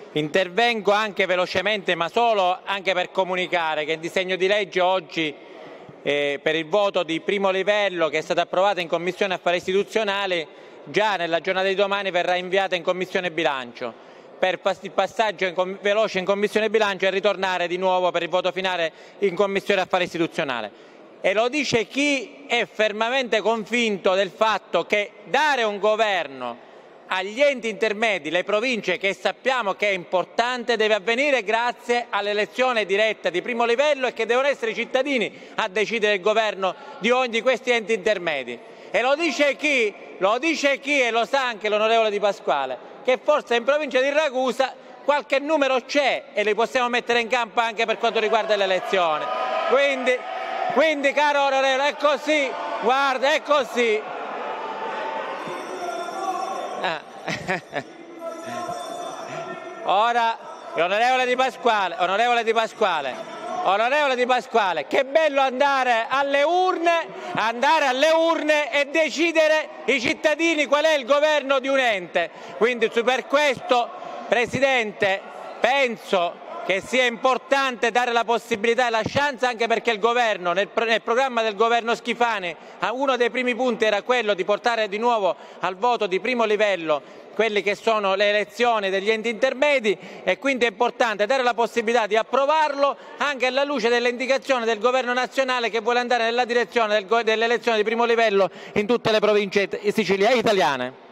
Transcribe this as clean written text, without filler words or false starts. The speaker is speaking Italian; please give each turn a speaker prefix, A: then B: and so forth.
A: Intervengo anche velocemente, ma solo anche per comunicare che il disegno di legge oggi per il voto di primo livello, che è stato approvato in Commissione Affari Istituzionali, già nella giornata di domani verrà inviato in Commissione Bilancio per il passaggio veloce in Commissione Bilancio e ritornare di nuovo per il voto finale in Commissione Affari Istituzionali. E lo dice chi è fermamente convinto del fatto che dare un governo agli enti intermedi, le province, che sappiamo che è importante, deve avvenire grazie all'elezione diretta di primo livello e che devono essere i cittadini a decidere il governo di ogni di questi enti intermedi. E lo dice chi e lo sa anche l'onorevole Di Pasquale, che forse in provincia di Ragusa qualche numero c'è e li possiamo mettere in campo anche per quanto riguarda le elezioni. Quindi caro onorevole, è così, guarda, è così. Ora, onorevole Di Pasquale, che bello andare alle urne e decidere i cittadini qual è il governo di un ente. Quindi per questo, Presidente, penso che sia importante dare la possibilità e la chance, anche perché il governo, nel programma del governo Schifani, uno dei primi punti era quello di portare di nuovo al voto di primo livello quelli che sono le elezioni degli enti intermedi, e quindi è importante dare la possibilità di approvarlo anche alla luce delle indicazioni del governo nazionale, che vuole andare nella direzione delle elezioni di primo livello in tutte le province italiane.